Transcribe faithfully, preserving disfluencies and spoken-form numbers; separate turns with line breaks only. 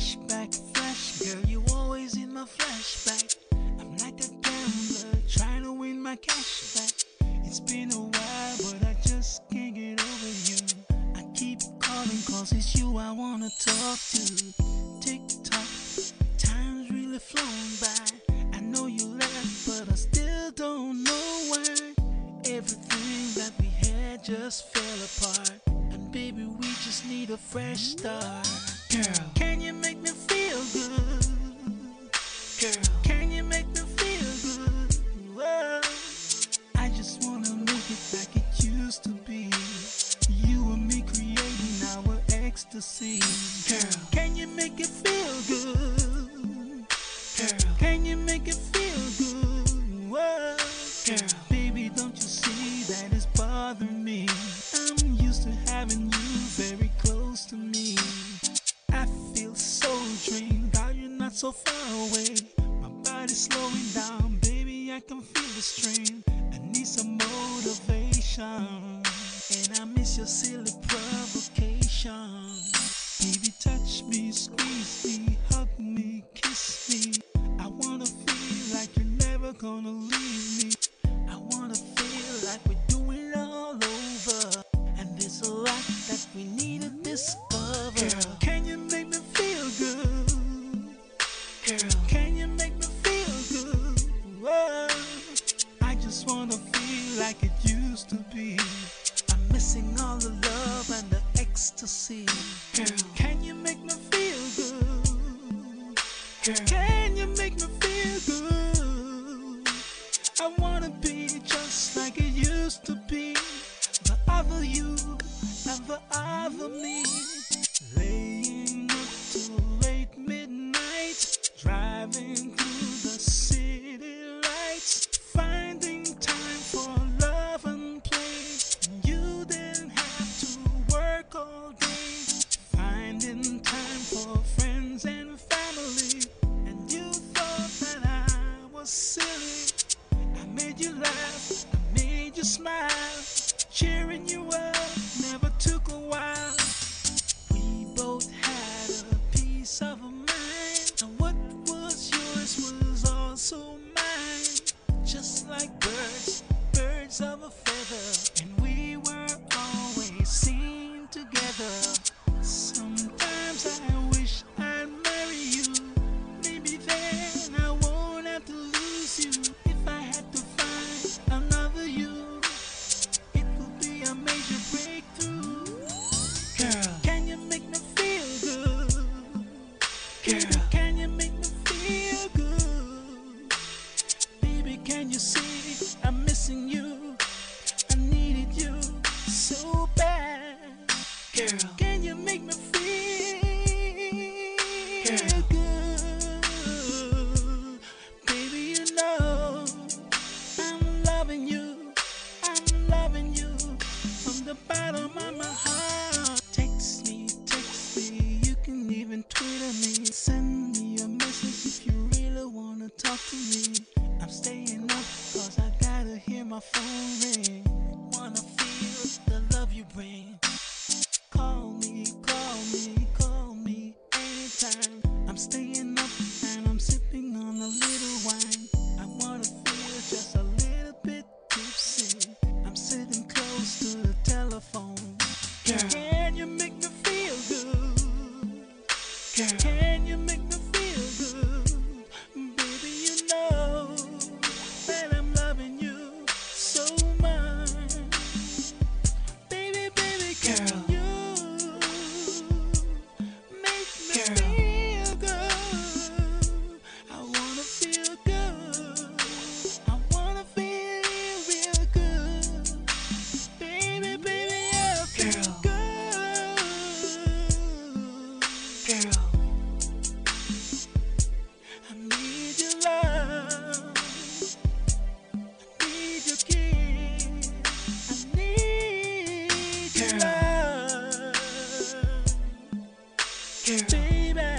Flashback, flash, girl, you always in my flashback. I'm like a gambler trying to win my cash back. It's been a while, but I just can't get over you. I keep calling cause it's you I wanna talk to. Tick tock, time's really flown by. I know you left, but I still don't know why. Everything that we had just fell apart, and baby, we just need a fresh start. Girl, can you make me feel good? Girl, can you make me feel good? Whoa. I just wanna make it like it used to be. You and me creating our ecstasy. Girl, can you make it feel good? Girl, can you make it feel good? Whoa. Girl, baby, don't you see that it's bothering me? I'm used to having you very close to me. I feel so drained, how you're not so far away. My body's slowing down, baby, I can feel the strain. I need some motivation, and I miss your silly provocation. Baby, touch me, squeeze me, hug me, kiss me. I wanna feel like you're never gonna leave me. I wanna feel like we're doing it all over, and there's a lot that we need to discover. Girl, can you make me feel good? Girl, can you make me feel good? Whoa. I just wanna feel like it used to be. I'm missing all the love and the ecstasy. Girl, can you make me feel good? Girl, can you make me feel good? I wanna be just like it used to be. The other you and the other me. Laying up till late midnight, driving through the city lights, finding time for love and play. You didn't have to work all day, finding time for friends and family. And you thought that I was silly. I made you laugh, I made you smile, cheering you up never took a while. We both had a peace of mind, and what was yours was also mine. Just like birds, birds of a feather, and we were always seen together. Sometimes I wish I'd marry you. Maybe then I won't have to lose you. If I had to find another you, it would be a major breakthrough. Girl, can you make me feel good? Girl, can you make me feel good? Baby, can you see I'm missing you? I needed you so bad. Girl, can you make me feel good? Baby, you know I'm loving you. I'm loving you from the bottom of my heart. Text me, text me, you can even Twitter me. Send me a message if you really wanna talk to me. I'm staying up cause I gotta hear my phone ring. Wanna feel the love you bring. Call me, call me, call me anytime. I'm staying up and I'm sipping on a little wine. I wanna feel just a little bit tipsy. I'm sitting close to the telephone. Girl, can you make me feel good? Girl, can you make me feel good? Baby, you know that I'm loving you so much. Baby, baby, can you make me feel good? I wanna feel good. I wanna feel real good. Baby, baby, yeah, feel good. Girl, I need your love. I need your kiss. I need your love. Girl, baby.